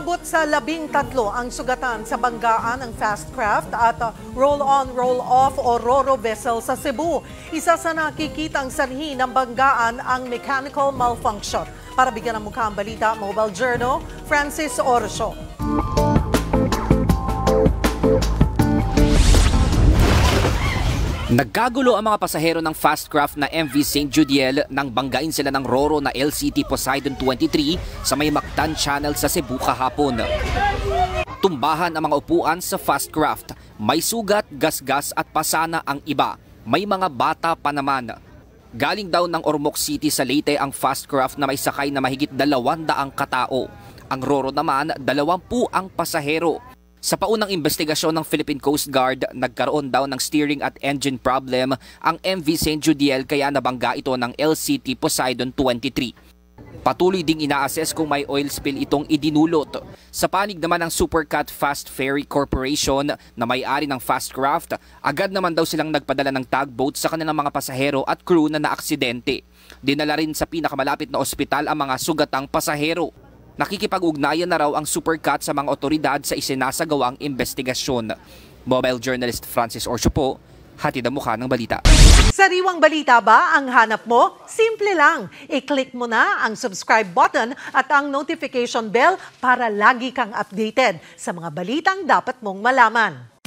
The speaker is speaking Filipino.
Umabot sa 13 ang sugatan sa banggaan ng fast craft at roll-on, roll-off o Roro vessel sa Cebu. Isa sa nakikitang sanhi ng banggaan ang mechanical malfunction. Para bigyan ng mukha ang balita, Mobile Journal, Francis Orso. Nagkagulo ang mga pasahero ng fast craft na MV St. Judiel nang banggain sila ng Roro na LCT Poseidon 23 sa may Mactan Channel sa Cebu kahapon. Tumbahan ang mga upuan sa fast craft. May sugat, gasgas at pasana ang iba. May mga bata pa naman. Galing daw ng Ormoc City sa Leyte ang fast craft na may sakay na mahigit 200 katao. Ang Roro naman, 20 ang pasahero. Sa paunang investigasyon ng Philippine Coast Guard, nagkaroon daw ng steering at engine problem ang MV St. Judiel kaya nabangga ito ng LCT Poseidon 23. Patuloy ding ina-assess kung may oil spill itong idinulot. Sa panig naman ng Supercat Fast Ferry Corporation na may-ari ng fast craft, agad naman daw silang nagpadala ng tugboat sa kanilang mga pasahero at crew na naaksidente. Dinala rin sa pinakamalapit na ospital ang mga sugatang pasahero. Nakikipag-ugnayan na raw ang Supercat sa mga otoridad sa isinasagawang investigasyon. Mobile journalist Francis Orso po, hatid ang mukha ng balita. Sariwang balita ba ang hanap mo? Simple lang. I-click mo na ang subscribe button at ang notification bell para lagi kang updated sa mga balitang dapat mong malaman.